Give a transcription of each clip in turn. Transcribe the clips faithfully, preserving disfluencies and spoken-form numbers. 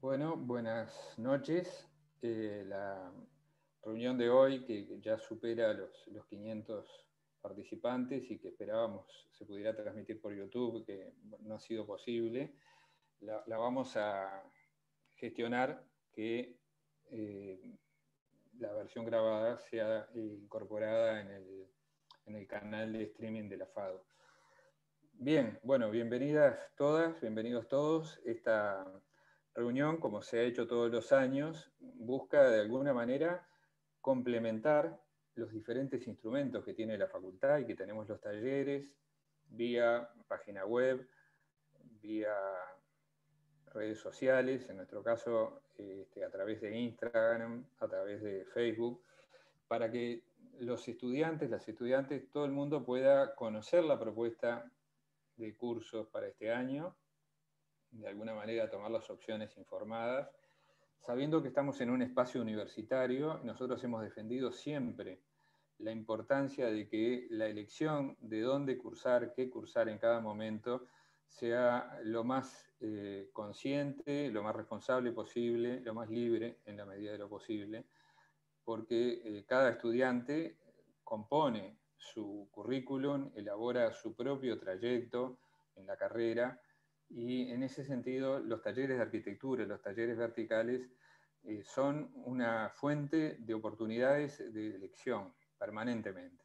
Bueno, buenas noches. Eh, la reunión de hoy, que ya supera los, los quinientos participantes y que esperábamos se pudiera transmitir por YouTube, que no ha sido posible, la, la vamos a gestionar que eh, la versión grabada sea incorporada en el, en el canal de streaming de la FADO. Bien, bueno, bienvenidas todas, bienvenidos todos. Esta reunión, como se ha hecho todos los años, busca de alguna manera complementar los diferentes instrumentos que tiene la facultad y que tenemos los talleres, vía página web, vía redes sociales, en nuestro caso este, a través de Instagram, a través de Facebook, para que los estudiantes, las estudiantes, todo el mundo pueda conocer la propuesta de cursos para este año, de alguna manera tomar las opciones informadas, sabiendo que estamos en un espacio universitario. Nosotros hemos defendido siempre la importancia de que la elección de dónde cursar, qué cursar en cada momento, sea lo más eh, consciente, lo más responsable posible, lo más libre en la medida de lo posible, porque eh, cada estudiante compone su currículum, elabora su propio trayecto en la carrera, y en ese sentido los talleres de arquitectura, los talleres verticales, eh, son una fuente de oportunidades de elección permanentemente.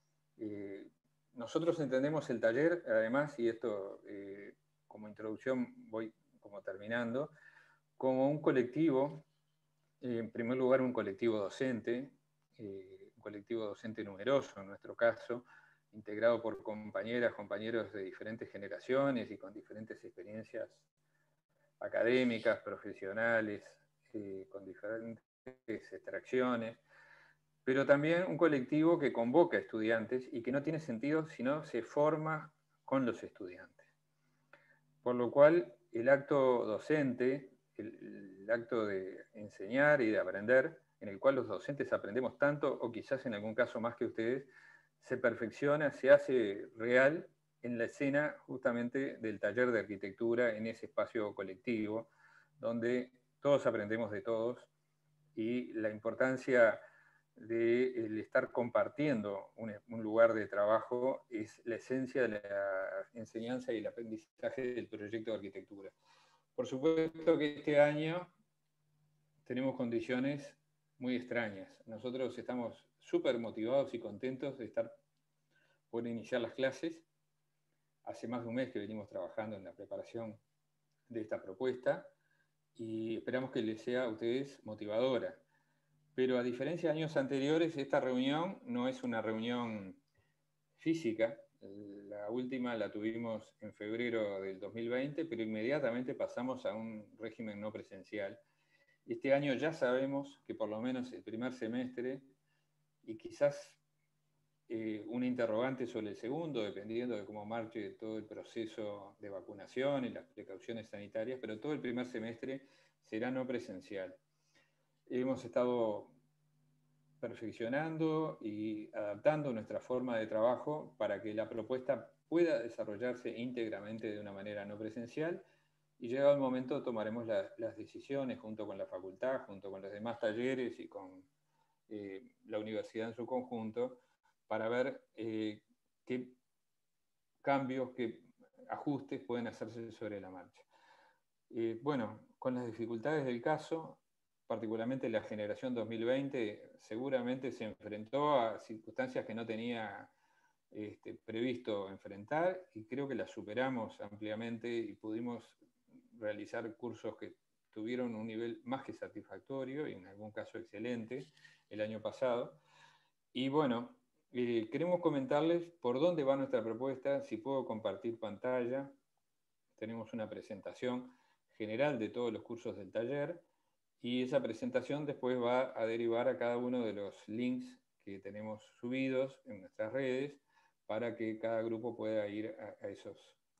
Eh, nosotros entendemos el taller, además, y esto eh, como introducción voy como terminando, como un colectivo, eh, en primer lugar un colectivo docente, eh, un colectivo docente numeroso en nuestro caso, integrado por compañeras, compañeros de diferentes generaciones y con diferentes experiencias académicas, profesionales, eh, con diferentes extracciones, pero también un colectivo que convoca estudiantes y que no tiene sentido si no se forma con los estudiantes. Por lo cual, el acto docente, el, el acto de enseñar y de aprender, en el cual los docentes aprendemos tanto, o quizás en algún caso más que ustedes, se perfecciona, se hace real en la escena justamente del taller de arquitectura, en ese espacio colectivo, donde todos aprendemos de todos, y la importancia de el estar compartiendo un, un lugar de trabajo es la esencia de la enseñanza y el aprendizaje del proyecto de arquitectura. Por supuesto que este año tenemos condiciones muy extrañas. Nosotros estamos súper motivados y contentos de estar por iniciar las clases. Hace más de un mes que venimos trabajando en la preparación de esta propuesta y esperamos que les sea a ustedes motivadora. Pero a diferencia de años anteriores, esta reunión no es una reunión física. La última la tuvimos en febrero del dos mil veinte, pero inmediatamente pasamos a un régimen no presencial. Este año ya sabemos que por lo menos el primer semestre, y quizás eh, una interrogante sobre el segundo, dependiendo de cómo marche todo el proceso de vacunación y las precauciones sanitarias, pero todo el primer semestre será no presencial. Hemos estado perfeccionando y adaptando nuestra forma de trabajo para que la propuesta pueda desarrollarse íntegramente de una manera no presencial, y llegado el momento tomaremos la, las decisiones junto con la facultad, junto con los demás talleres y con eh, la universidad en su conjunto, para ver eh, qué cambios, qué ajustes pueden hacerse sobre la marcha. Eh, bueno, con las dificultades del caso, particularmente la generación dos mil veinte, seguramente se enfrentó a circunstancias que no tenía este, previsto enfrentar, y creo que las superamos ampliamente y pudimos realizar cursos que tuvieron un nivel más que satisfactorio y en algún caso excelente el año pasado. Y bueno, eh, queremos comentarles por dónde va nuestra propuesta. Si puedo compartir pantalla, tenemos una presentación general de todos los cursos del taller, y esa presentación después va a derivar a cada uno de los links que tenemos subidos en nuestras redes para que cada grupo pueda ir a, a, esos,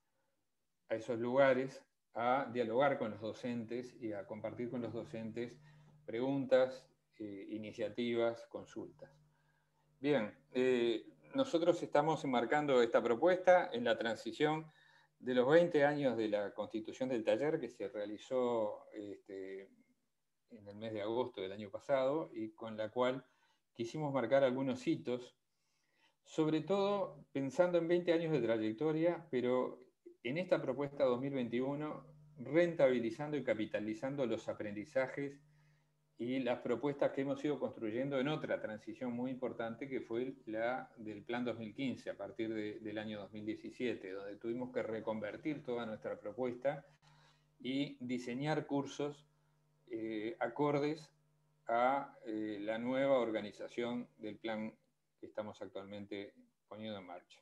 a esos lugares a dialogar con los docentes y a compartir con los docentes preguntas, eh, iniciativas, consultas. Bien, eh, nosotros estamos enmarcando esta propuesta en la transición de los veinte años de la constitución del taller, que se realizó este, en el mes de agosto del año pasado, y con la cual quisimos marcar algunos hitos, sobre todo pensando en veinte años de trayectoria, pero en esta propuesta dos mil veintiuno, rentabilizando y capitalizando los aprendizajes y las propuestas que hemos ido construyendo en otra transición muy importante, que fue la del Plan dos mil quince, a partir de, del año dos mil diecisiete, donde tuvimos que reconvertir toda nuestra propuesta y diseñar cursos eh, acordes a eh, la nueva organización del plan que estamos actualmente poniendo en marcha.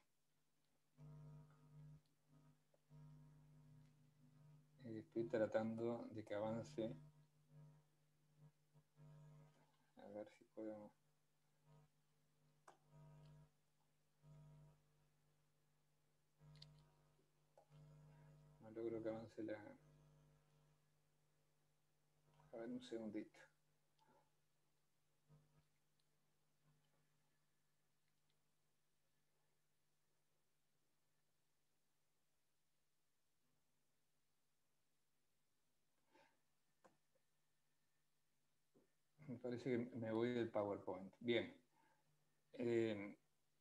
Eh, estoy tratando de que avance. A ver si puedo... No logro que avance la... A ver, un segundito. Me parece que me voy del PowerPoint. Bien. Eh,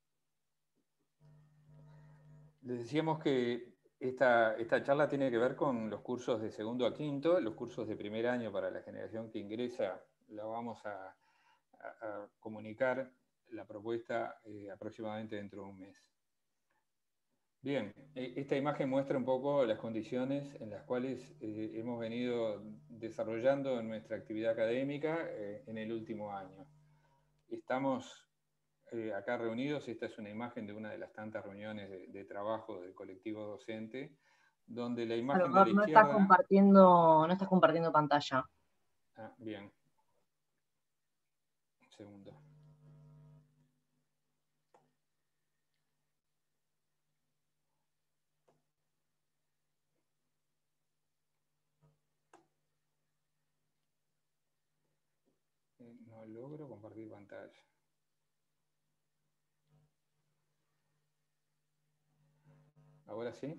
les decíamos que esta, esta charla tiene que ver con los cursos de segundo a quinto, los cursos de primer año para la generación que ingresa. La vamos a, a, a comunicar la propuesta eh, aproximadamente dentro de un mes. Bien, esta imagen muestra un poco las condiciones en las cuales eh, hemos venido desarrollando nuestra actividad académica eh, en el último año. Estamos eh, acá reunidos, esta es una imagen de una de las tantas reuniones de, de trabajo del colectivo docente, donde la imagen Salvador, de la no izquierda... estás compartiendo, no estás compartiendo pantalla. Ah, bien. Un segundo. No logro compartir pantalla. ¿Ahora sí?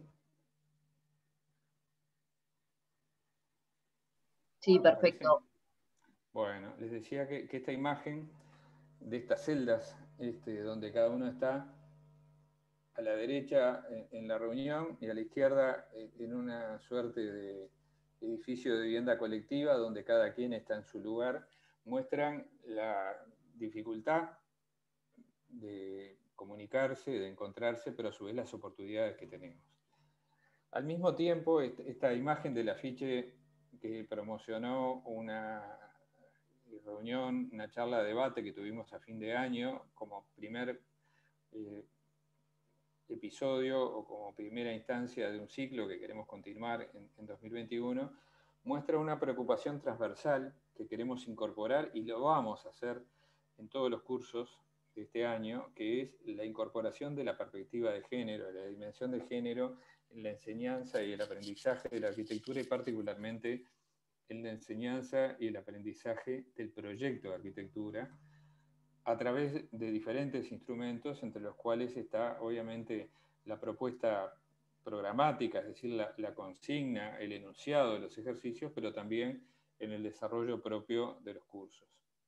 Sí, ¿Me parece? perfecto. Bueno, les decía que, que esta imagen de estas celdas, este, donde cada uno está a la derecha en la reunión y a la izquierda en una suerte de edificio de vivienda colectiva donde cada quien está en su lugar, muestran la dificultad de comunicarse, de encontrarse, pero a su vez las oportunidades que tenemos. Al mismo tiempo, esta imagen del afiche que promocionó una reunión, una charla de debate que tuvimos a fin de año como primer eh, episodio o como primera instancia de un ciclo que queremos continuar en, en dos mil veintiuno, muestra una preocupación transversal que queremos incorporar y lo vamos a hacer en todos los cursos de este año, que es la incorporación de la perspectiva de género, de la dimensión de género en la enseñanza y el aprendizaje de la arquitectura y particularmente en la enseñanza y el aprendizaje del proyecto de arquitectura, a través de diferentes instrumentos, entre los cuales está obviamente la propuesta programática, es decir, la, la consigna, el enunciado de los ejercicios, pero también en el desarrollo propio de los cursos.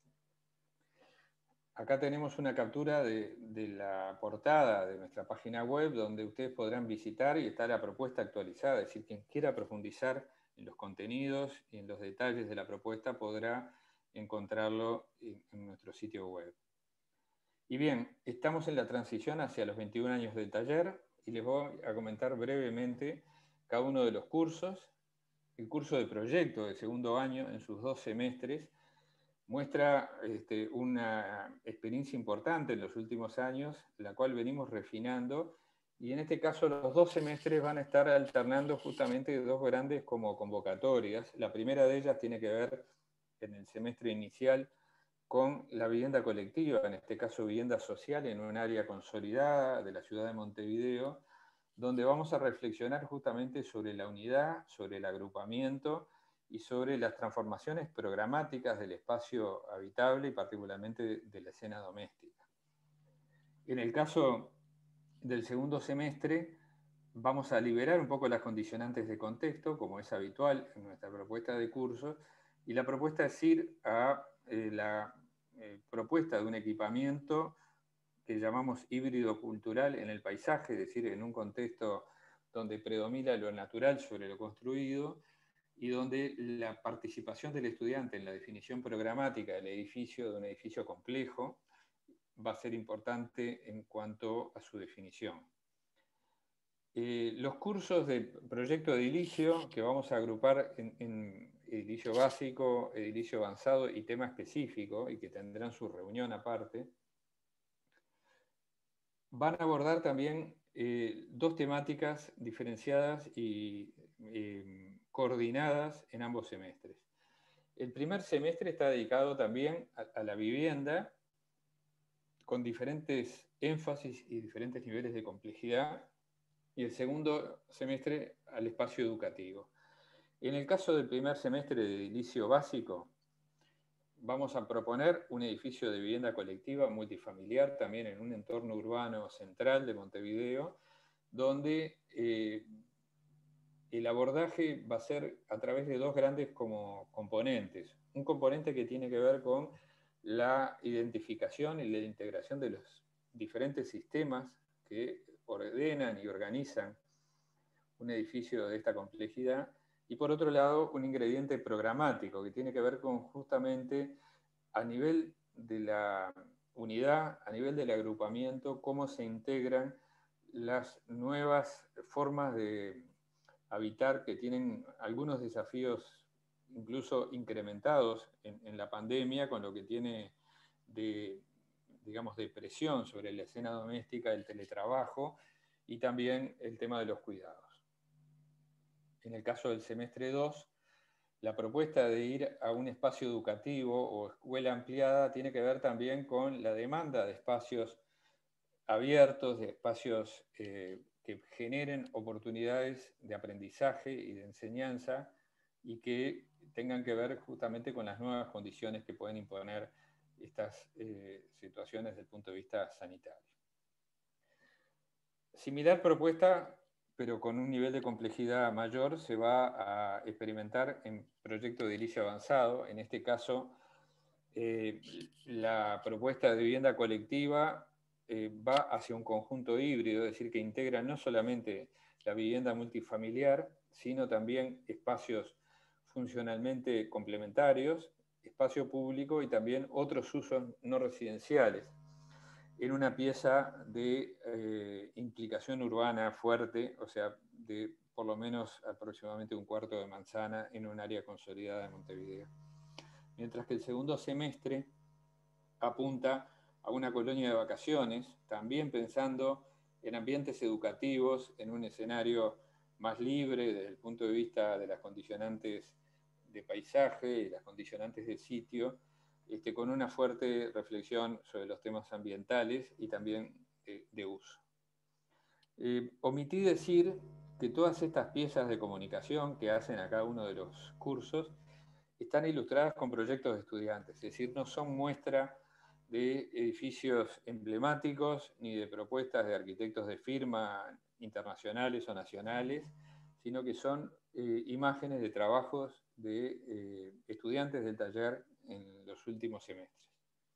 Acá tenemos una captura de, de la portada de nuestra página web, donde ustedes podrán visitar y está la propuesta actualizada, es decir, quien quiera profundizar en los contenidos y en los detalles de la propuesta podrá encontrarlo en, en nuestro sitio web. Y bien, estamos en la transición hacia los veintiún años del taller y les voy a comentar brevemente cada uno de los cursos. El curso de proyecto de segundo año en sus dos semestres muestra este, una experiencia importante en los últimos años, la cual venimos refinando, y en este caso los dos semestres van a estar alternando justamente dos grandes como convocatorias. La primera de ellas tiene que ver en el semestre inicial con la vivienda colectiva, en este caso vivienda social, en un área consolidada de la ciudad de Montevideo, donde vamos a reflexionar justamente sobre la unidad, sobre el agrupamiento y sobre las transformaciones programáticas del espacio habitable y particularmente de la escena doméstica. En el caso del segundo semestre, vamos a liberar un poco las condicionantes de contexto, como es habitual en nuestra propuesta de curso, y la propuesta es ir a eh, la eh, propuesta de un equipamiento que llamamos híbrido cultural en el paisaje, es decir, en un contexto donde predomina lo natural sobre lo construido y donde la participación del estudiante en la definición programática del edificio, de un edificio complejo, va a ser importante en cuanto a su definición. Eh, los cursos del proyecto edilicio, que vamos a agrupar en, en edilicio básico, edilicio avanzado y tema específico, y que tendrán su reunión aparte, van a abordar también eh, dos temáticas diferenciadas y eh, coordinadas en ambos semestres. El primer semestre está dedicado también a, a la vivienda, con diferentes énfasis y diferentes niveles de complejidad, y el segundo semestre al espacio educativo. En el caso del primer semestre de edilicio básico, vamos a proponer un edificio de vivienda colectiva multifamiliar, también en un entorno urbano central de Montevideo, donde eh, el abordaje va a ser a través de dos grandes como componentes. Un componente que tiene que ver con la identificación y la integración de los diferentes sistemas que ordenan y organizan un edificio de esta complejidad, y por otro lado un ingrediente programático que tiene que ver con justamente a nivel de la unidad, a nivel del agrupamiento, cómo se integran las nuevas formas de habitar que tienen algunos desafíos incluso incrementados en, en la pandemia, con lo que tiene de, digamos, de presión sobre la escena doméstica, el teletrabajo y también el tema de los cuidados. En el caso del semestre dos, la propuesta de ir a un espacio educativo o escuela ampliada tiene que ver también con la demanda de espacios abiertos, de espacios eh, que generen oportunidades de aprendizaje y de enseñanza y que tengan que ver justamente con las nuevas condiciones que pueden imponer estas eh, situaciones desde el punto de vista sanitario. Similar propuesta, pero con un nivel de complejidad mayor, se va a experimentar en proyecto de edilicio avanzado. En este caso, eh, la propuesta de vivienda colectiva eh, va hacia un conjunto híbrido, es decir, que integra no solamente la vivienda multifamiliar, sino también espacios funcionalmente complementarios, espacio público y también otros usos no residenciales, en una pieza de eh, implicación urbana fuerte, o sea, de por lo menos aproximadamente un cuarto de manzana en un área consolidada de Montevideo. Mientras que el segundo semestre apunta a una colonia de vacaciones, también pensando en ambientes educativos, en un escenario más libre desde el punto de vista de las condicionantes de paisaje y las condicionantes de sitio, este, con una fuerte reflexión sobre los temas ambientales y también de, de uso. Eh, omití decir que todas estas piezas de comunicación que hacen a cada uno de los cursos están ilustradas con proyectos de estudiantes, es decir, no son muestra de edificios emblemáticos ni de propuestas de arquitectos de firma internacionales o nacionales, sino que son eh, imágenes de trabajos de eh, estudiantes del taller en los últimos semestres.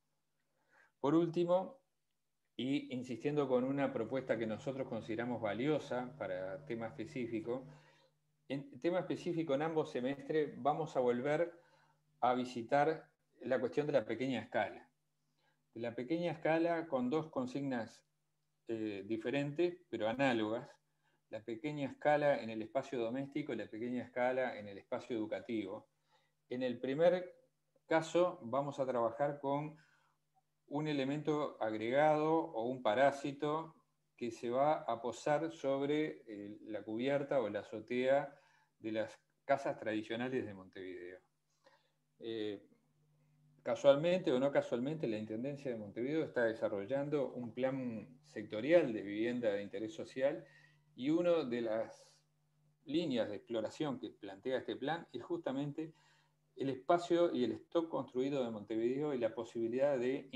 Por último, y insistiendo con una propuesta que nosotros consideramos valiosa para tema específico, en tema específico en ambos semestres vamos a volver a visitar la cuestión de la pequeña escala. De la pequeña escala con dos consignas eh, diferentes, pero análogas. La pequeña escala en el espacio doméstico y la pequeña escala en el espacio educativo. En el primer caso vamos a trabajar con un elemento agregado o un parásito que se va a posar sobre eh, la cubierta o la azotea de las casas tradicionales de Montevideo. Eh, casualmente o no casualmente, la Intendencia de Montevideo está desarrollando un plan sectorial de vivienda de interés social y una de las líneas de exploración que plantea este plan es justamente el espacio y el stock construido de Montevideo y la posibilidad de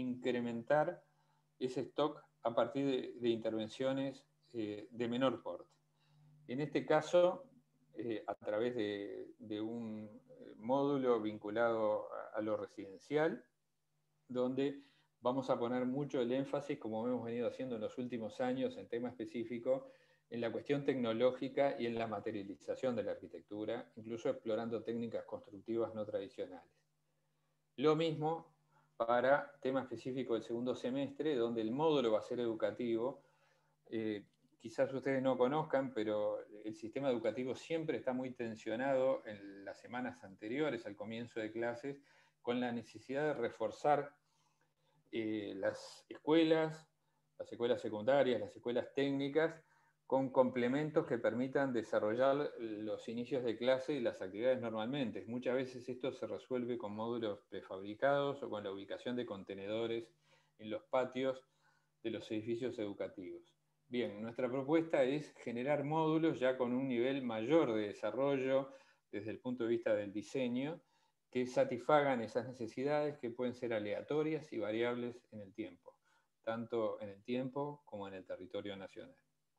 incrementar ese stock a partir de, de intervenciones eh, de menor porte. En este caso, eh, a través de, de un módulo vinculado a, a lo residencial, donde vamos a poner mucho el énfasis, como hemos venido haciendo en los últimos años, en tema específico, en la cuestión tecnológica y en la materialización de la arquitectura, incluso explorando técnicas constructivas no tradicionales. Lo mismo para tema específico del segundo semestre, donde el módulo va a ser educativo. Eh, quizás ustedes no conozcan, pero el sistema educativo siempre está muy tensionado en las semanas anteriores al comienzo de clases, con la necesidad de reforzar eh, las escuelas, las escuelas secundarias, las escuelas técnicas, con complementos que permitan desarrollar los inicios de clase y las actividades normalmente. Muchas veces esto se resuelve con módulos prefabricados o con la ubicación de contenedores en los patios de los edificios educativos. Bien, nuestra propuesta es generar módulos ya con un nivel mayor de desarrollo desde el punto de vista del diseño, que satisfagan esas necesidades que pueden ser aleatorias y variables en el tiempo, tanto en el tiempo como en el territorio nacional.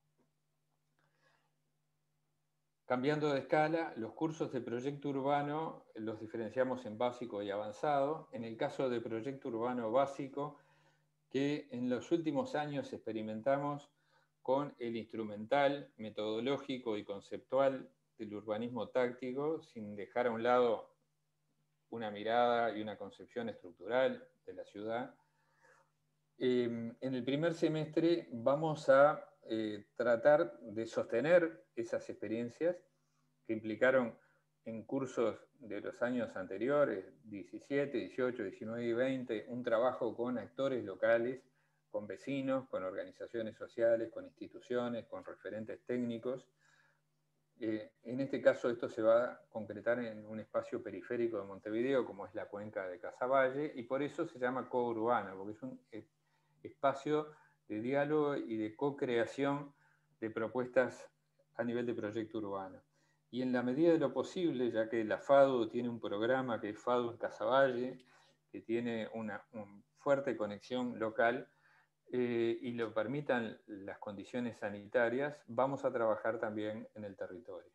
Cambiando de escala, los cursos de proyecto urbano los diferenciamos en básico y avanzado. En el caso de proyecto urbano básico, que en los últimos años experimentamos con el instrumental, metodológico y conceptual del urbanismo táctico, sin dejar a un lado una mirada y una concepción estructural de la ciudad. Eh, en el primer semestre vamos a eh, tratar de sostener esas experiencias que implicaron en cursos de los años anteriores, diecisiete, dieciocho, diecinueve y veinte, un trabajo con actores locales, con vecinos, con organizaciones sociales, con instituciones, con referentes técnicos. Eh, en este caso esto se va a concretar en un espacio periférico de Montevideo, como es la cuenca de Casaballe, y por eso se llama co-urbano, porque es un eh, espacio de diálogo y de co-creación de propuestas a nivel de proyecto urbano. Y en la medida de lo posible, ya que la FADU tiene un programa que es FADU en Casaballe, que tiene una, una fuerte conexión local, eh, y lo permitan las condiciones sanitarias, vamos a trabajar también en el territorio.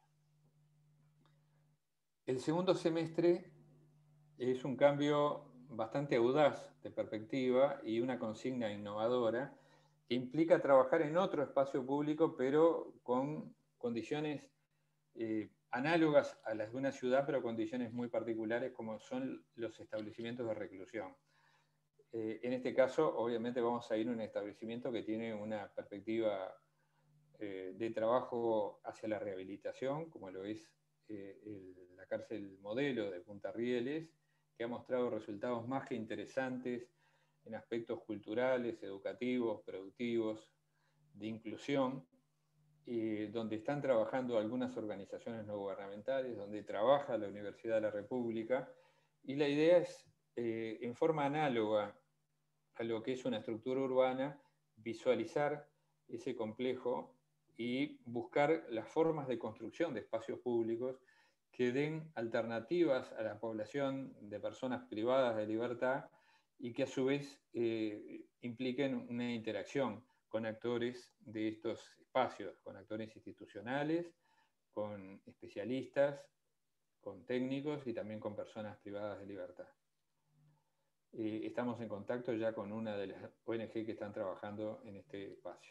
El segundo semestre es un cambio bastante audaz de perspectiva y una consigna innovadora que implica trabajar en otro espacio público, pero con condiciones eh, análogas a las de una ciudad, pero condiciones muy particulares, como son los establecimientos de reclusión. Eh, en este caso, obviamente, vamos a ir a un establecimiento que tiene una perspectiva eh, de trabajo hacia la rehabilitación, como lo es eh, el, la cárcel modelo de Punta Rieles, que ha mostrado resultados más que interesantes en aspectos culturales, educativos, productivos, de inclusión, eh, donde están trabajando algunas organizaciones no gubernamentales, donde trabaja la Universidad de la República, y la idea es, eh, en forma análoga a lo que es una estructura urbana, visualizar ese complejo y buscar las formas de construcción de espacios públicos que den alternativas a la población de personas privadas de libertad y que a su vez eh, impliquen una interacción con actores de estos espacios, con actores institucionales, con especialistas, con técnicos y también con personas privadas de libertad. Eh, estamos en contacto ya con una de las O N G que están trabajando en este espacio.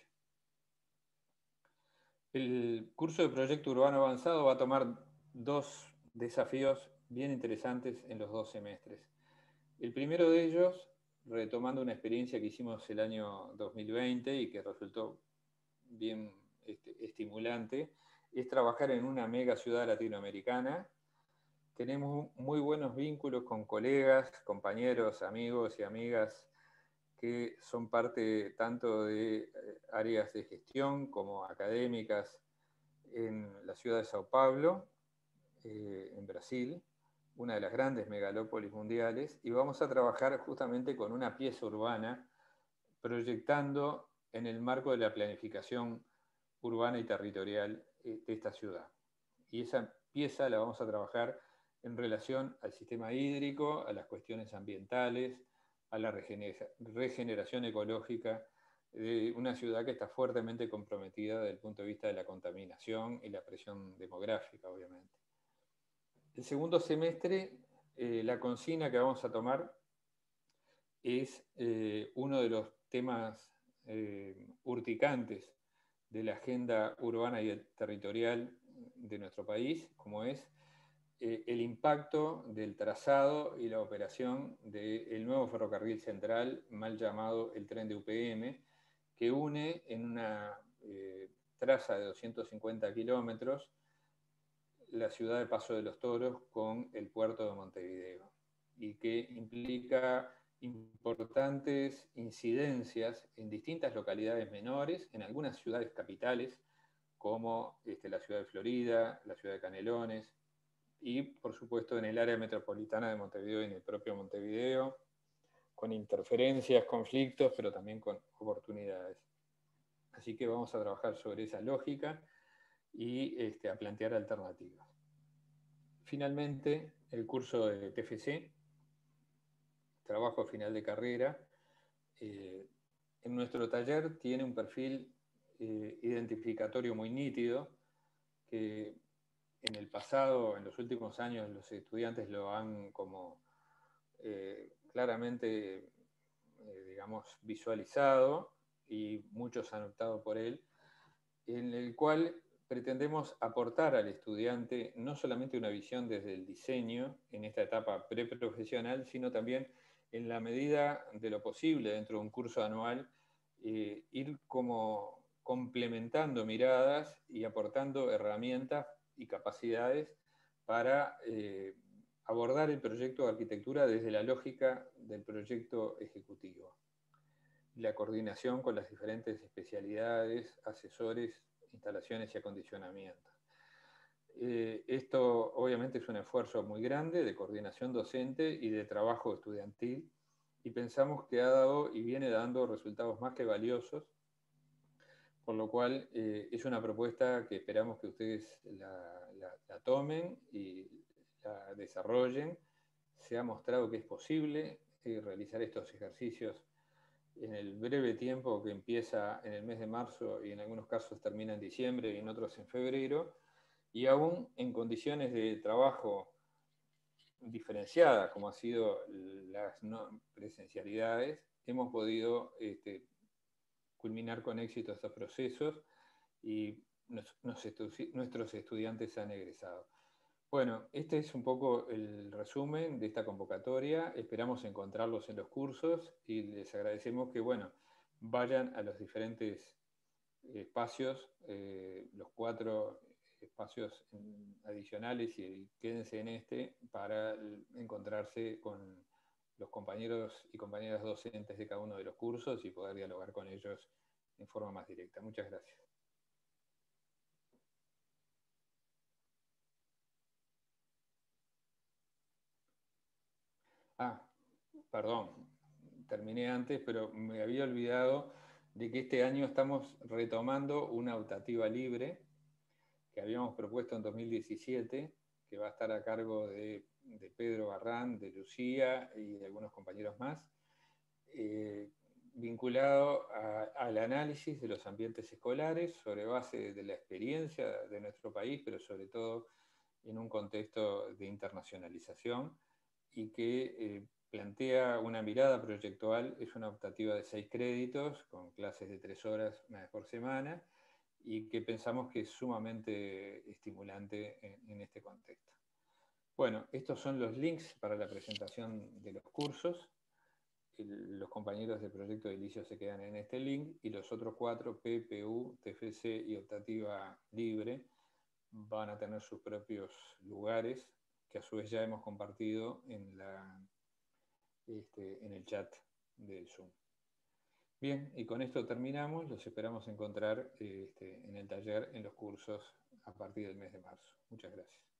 El curso de Proyecto Urbano Avanzado va a tomar dos desafíos bien interesantes en los dos semestres. El primero de ellos, retomando una experiencia que hicimos el año dos mil veinte y que resultó bien este, estimulante, es trabajar en una mega ciudad latinoamericana. Tenemos muy buenos vínculos con colegas, compañeros, amigos y amigas que son parte tanto de áreas de gestión como académicas en la ciudad de Sao Paulo, eh, en Brasil, una de las grandes megalópolis mundiales, y vamos a trabajar justamente con una pieza urbana proyectando en el marco de la planificación urbana y territorial de esta ciudad. Y esa pieza la vamos a trabajar en relación al sistema hídrico, a las cuestiones ambientales, a la regeneración ecológica de una ciudad que está fuertemente comprometida desde el punto de vista de la contaminación y la presión demográfica, obviamente. El segundo semestre, eh, la consigna que vamos a tomar es eh, uno de los temas eh, urticantes de la agenda urbana y territorial de nuestro país, como es eh, el impacto del trazado y la operación del nuevo ferrocarril central, mal llamado el tren de U P M, que une en una eh, traza de doscientos cincuenta kilómetros la ciudad de Paso de los Toros con el puerto de Montevideo, y que implica importantes incidencias en distintas localidades menores, en algunas ciudades capitales, como este, la ciudad de Florida, la ciudad de Canelones, y por supuesto en el área metropolitana de Montevideo y en el propio Montevideo, con interferencias, conflictos, pero también con oportunidades. Así que vamos a trabajar sobre esa lógica y este, a plantear alternativas. Finalmente, el curso de T F C, trabajo final de carrera, eh, en nuestro taller tiene un perfil eh, identificatorio muy nítido, que en el pasado, en los últimos años, los estudiantes lo han como eh, claramente, eh, digamos, visualizado, y muchos han optado por él, en el cual pretendemos aportar al estudiante no solamente una visión desde el diseño en esta etapa preprofesional, sino también en la medida de lo posible dentro de un curso anual, eh, ir como complementando miradas y aportando herramientas y capacidades para eh, abordar el proyecto de arquitectura desde la lógica del proyecto ejecutivo. La coordinación con las diferentes especialidades, asesores, instalaciones y acondicionamiento. Eh, esto obviamente es un esfuerzo muy grande de coordinación docente y de trabajo estudiantil, y pensamos que ha dado y viene dando resultados más que valiosos, por lo cual eh, es una propuesta que esperamos que ustedes la, la, la tomen y la desarrollen. Se ha mostrado que es posible eh, realizar estos ejercicios en el breve tiempo que empieza en el mes de marzo y en algunos casos termina en diciembre y en otros en febrero, y aún en condiciones de trabajo diferenciadas, como han sido las no presencialidades, hemos podido este, culminar con éxito estos procesos y nos, nos estu nuestros estudiantes han egresado. Bueno, este es un poco el resumen de esta convocatoria. Esperamos encontrarlos en los cursos y les agradecemos que, bueno, vayan a los diferentes espacios, eh, los cuatro espacios adicionales, y quédense en este para encontrarse con los compañeros y compañeras docentes de cada uno de los cursos y poder dialogar con ellos en forma más directa. Muchas gracias. Ah, perdón, terminé antes, pero me había olvidado de que este año estamos retomando una optativa libre que habíamos propuesto en dos mil diecisiete, que va a estar a cargo de, de Pedro Barrán, de Lucía y de algunos compañeros más, eh, vinculado a, al análisis de los ambientes escolares sobre base de la experiencia de nuestro país, pero sobre todo en un contexto de internacionalización, y que eh, plantea una mirada proyectual. Es una optativa de seis créditos, con clases de tres horas una vez por semana, y que pensamos que es sumamente estimulante en, en este contexto. Bueno, estos son los links para la presentación de los cursos. El, los compañeros del proyecto edilicio se quedan en este link, y los otros cuatro, P, P U, T F C y optativa libre, van a tener sus propios lugares, que a su vez ya hemos compartido en, la, este, en el chat del Zoom. Bien, y con esto terminamos. Los esperamos encontrar este, en el taller, en los cursos, a partir del mes de marzo. Muchas gracias.